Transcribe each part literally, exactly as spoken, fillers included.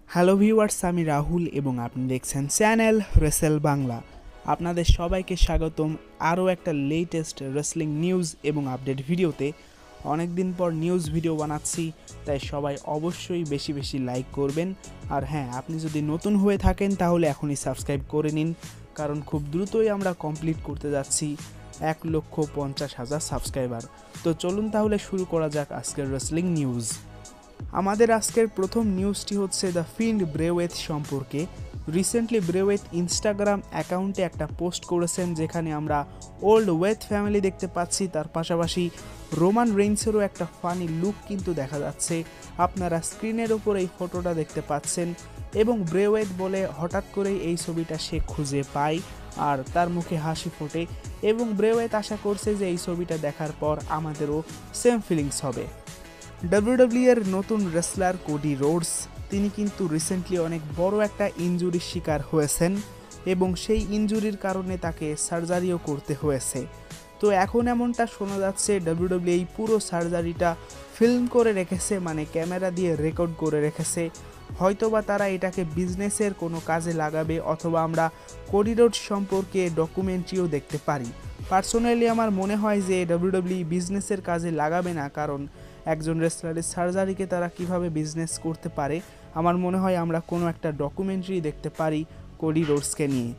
Hello viewers, আমি রাহুল এবং আপনি দেখছেন চ্যানেল রেসেল বাংলা। আপনাদের সবাইকে স্বাগতম আরও একটা লেটেস্ট রেসলিং নিউজ এবং আপডেট ভিডিওতে। অনেক দিন পর নিউজ ভিডিও বানাচ্ছি, তাই সবাই অবশ্যই বেশি বেশি লাইক করবেন। আর হ্যাঁ, আপনি যদি নতুন হয়ে থাকেন তাহলে এখনই সাবস্ক্রাইব করে নিন, কারণ খুব দ্রুতই আমরা কমপ্লিট করতে যাচ্ছি এক লক্ষ পঞ্চাশ হাজার সাবস্ক্রাইবার। তো চলুন তাহলে শুরু করা যাক আজকের রেসলিং নিউজ। আমাদের আজকের প্রথম নিউজটি হচ্ছে দ্য ফিন্ড ব্রেওয়েথ সম্পর্কে। রিসেন্টলি ব্রেওয়েথ ইনস্টাগ্রাম অ্যাকাউন্টে একটা পোস্ট করেছেন, যেখানে আমরা ওল্ড ওয়েথ ফ্যামিলি দেখতে পাচ্ছি, তার পাশাপাশি রোমান রেইন্সেরও একটা ফানি লুক কিন্তু দেখা যাচ্ছে। আপনারা স্ক্রিনের ওপর এই ফটোটা দেখতে পাচ্ছেন এবং ব্রেওয়েথ বলে হঠাৎ করেই এই ছবিটা সে খুঁজে পায় আর তার মুখে হাসি ফোটে এবং ব্রেওয়েথ আশা করছে যে এই ছবিটা দেখার পর আমাদেরও সেম ফিলিংস হবে। ডাব্লিউডাব্লিউ এর নতুন রেসলার কোডি রোডস, তিনি কিন্তু রিসেন্টলি অনেক বড় একটা ইনজুরির শিকার হয়েছেন এবং সেই ইনজুরির কারণে তাকে সার্জারিও করতে হয়েছে। তো এখন এমনটা শোনা যাচ্ছে ডাব্লিউডাব্লিউ এই পুরো সার্জারিটা ফিল্ম করে রেখেছে, মানে ক্যামেরা দিয়ে রেকর্ড করে রেখেছে। হয়তোবা তারা এটাকে বিজনেসের কোনো কাজে লাগাবে, অথবা আমরা কোডি রোডস সম্পর্কে ডকুমেন্টারিও দেখতে পারি। পার্সোনালি আমার মনে হয় যে ডাব্লিউডাব্লিউ বিজনেসের কাজে লাগাবে না, কারণ একজন রেসলারের সার্জারিকে তারা কিভাবে বিজনেস করতে পারে। আমার মনে হয় আমরা কোনো একটা ডকুমেন্টারি দেখতে পারি কোডি রোডসকে নিয়ে।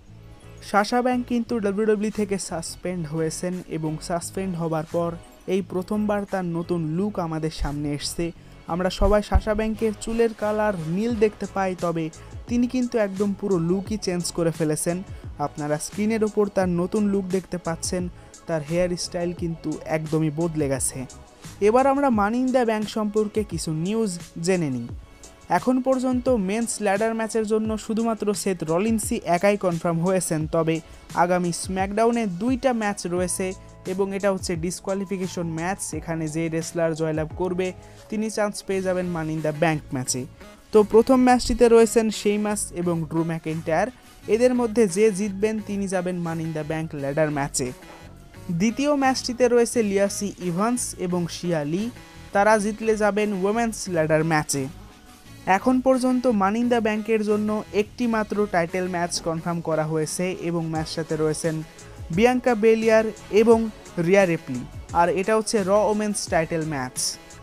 সাশা ব্যাংক কিন্তু ডাব্লিউডাব্লিউ থেকে সাসপেন্ড হয়েছেন এবং সাসপেন্ড হবার পর এই প্রথমবার তার নতুন লুক আমাদের সামনে এসছে। আমরা সবাই সাশা ব্যাংকের চুলের কালার নীল দেখতে পাই, তবে তিনি কিন্তু একদম পুরো লুকই চেঞ্জ করে ফেলেছেন। আপনারা স্ক্রিনের ওপর তার নতুন লুক দেখতে পাচ্ছেন, তার হেয়ার স্টাইল কিন্তু একদমই বদলে গেছে। এবার আমরা মানি ইন দ্য ব্যাংক সম্পর্কে কিছু নিউজ জেনে নিই। এখন পর্যন্ত মেন্স ল্যাডার ম্যাচের জন্য শুধুমাত্র সেথ রলিন্সই একাই কনফার্ম হয়েছেন, তবে আগামী স্ম্যাকডাউনে দুইটা ম্যাচ রয়েছে এবং এটা হচ্ছে ডিসকোয়ালিফিকেশন ম্যাচ। এখানে যে রেসলার জয়লাভ করবে তিনি চান্স পেয়ে যাবেন মানি ইন দ্য ব্যাংক ম্যাচে। তো প্রথম ম্যাচটিতে রয়েছেন শেইমাস এবং ড্রু ম্যাকইন্টায়ার, এদের মধ্যে যে জিতবেন তিনি যাবেন money in the bank ladder ম্যাচে। দ্বিতীয় ম্যাচটিতে রয়েছে লিয়াসি ইভান্স এবং শিয়া লি, তারা জিতলে যাবেন ওমেন্স ল্যাডার ম্যাচে। এখন পর্যন্ত মানি ইন দ্য ব্যাংকের জন্য একটি মাত্র টাইটেল ম্যাচ কনফার্ম করা হয়েছে এবং ম্যাচটাতে রয়েছেন বিয়াঙ্কা বেলিয়ার এবং রিয়া রিপ্লি, আর এটা হচ্ছে র ওমেন্স টাইটেল ম্যাচ।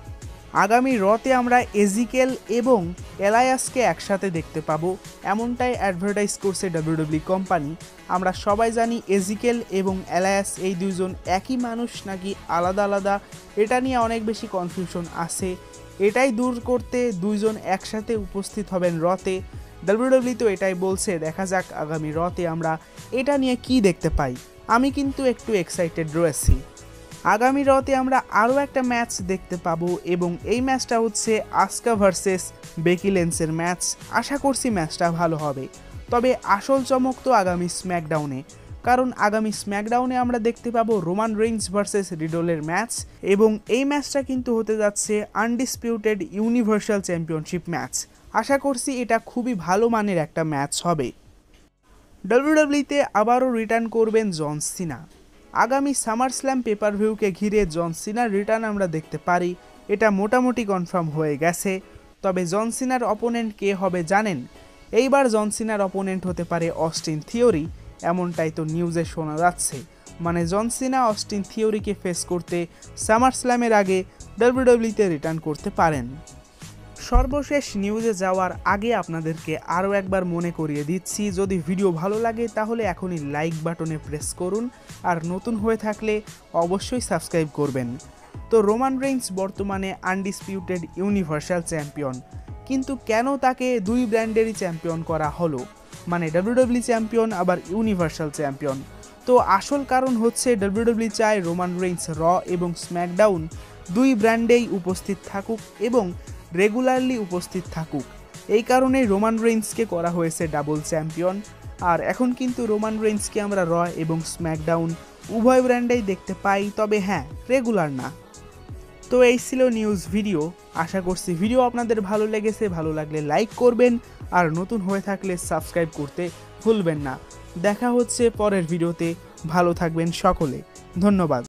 আগামী রতে আমরা এজিকেল এবং এলায়াসকে একসাথে দেখতে পাবো, এমনটাই অ্যাডভার্টাইজ করছে ডাব্লিউডাব্লিউ কোম্পানি। আমরা সবাই জানি এজিকেল এবং এলায়াস এই দুইজন একই মানুষ নাকি আলাদা আলাদা, এটা নিয়ে অনেক বেশি কনফিউশন আছে। এটাই দূর করতে দুইজন একসাথে উপস্থিত হবেন রতে। ডাব্লিউডাব্লিউ তো এটাই বলছে, দেখা যাক আগামী রতে আমরা এটা নিয়ে কি দেখতে পাই। আমি কিন্তু একটু এক্সাইটেড রয়েছি। আগামী রতে আমরা আরও একটা ম্যাচ দেখতে পাবো এবং এই ম্যাচটা হচ্ছে আসকা ভার্সেস বেকি লিঞ্চের ম্যাচ। আশা করছি ম্যাচটা ভালো হবে, তবে আসল চমক তো আগামী স্ম্যাকডাউনে, কারণ আগামী স্ম্যাকডাউনে আমরা দেখতে পাবো রোমান রেইন্স ভার্সেস রিডলের ম্যাচ এবং এই ম্যাচটা কিন্তু হতে যাচ্ছে আনডিসপিউটেড ইউনিভার্সাল চ্যাম্পিয়নশিপ ম্যাচ। আশা করছি এটা খুবই ভালো মানের একটা ম্যাচ হবে। ডাব্লিউডাব্লিউতে আবারও রিটার্ন করবেন জন সিনা। আগামী সামার স্ল্যাম পেপার ভিউকে ঘিরে জন সিনার রিটার্ন আমরা দেখতে পারি, এটা মোটামুটি কনফার্ম হয়ে গেছে। তবে জন সিনার অপোনেন্ট কে হবে জানেন? এইবার জন সিনার অপোনেন্ট হতে পারে অস্টিন থিওরি, এমনটাই তো নিউজে শোনা যাচ্ছে। মানে জন সিনা অস্টিন থিওরিকে ফেস করতে সামার স্ল্যামের আগে ডাব্লিউডাব্লিউতে রিটার্ন করতে পারেন। সর্বশেষ নিউজে যাওয়ার আগে আপনাদেরকে আরও একবার মনে করিয়ে দিচ্ছি, যদি ভিডিও ভালো লাগে তাহলে এখনই লাইক বাটনে প্রেস করুন, আর নতুন হয়ে থাকলে অবশ্যই সাবস্ক্রাইব করবেন। তো রোমান রেইন্স বর্তমানে আনডিসপিউটেড ইউনিভার্সাল চ্যাম্পিয়ন, কিন্তু কেন তাকে দুই ব্র্যান্ডেরই চ্যাম্পিয়ন করা হলো, মানে ডাব্লিউডাব্লিউ চ্যাম্পিয়ন আবার ইউনিভার্সাল চ্যাম্পিয়ন? তো আসল কারণ হচ্ছে ডাব্লিউডাব্লিউ চায় রোমান রেইন্স র এবং স্ম্যাকডাউন দুই ব্র্যান্ডেই উপস্থিত থাকুক এবং রেগুলারলি উপস্থিত থাকুক। এই কারণেই রোমান রেইন্সকে করা হয়েছে ডাবল চ্যাম্পিয়ন। আর এখন কিন্তু রোমান রেইন্সকে আমরা র এবং স্ম্যাকডাউন উভয় ব্র্যান্ডেই দেখতে পাই, তবে হ্যাঁ, রেগুলার না। তো এই ছিল নিউজ ভিডিও। আশা করছি ভিডিও আপনাদের ভালো লেগেছে, ভালো লাগলে লাইক করবেন আর নতুন হয়ে থাকলে সাবস্ক্রাইব করতে ভুলবেন না। দেখা হচ্ছে পরের ভিডিওতে, ভালো থাকবেন সকলে, ধন্যবাদ।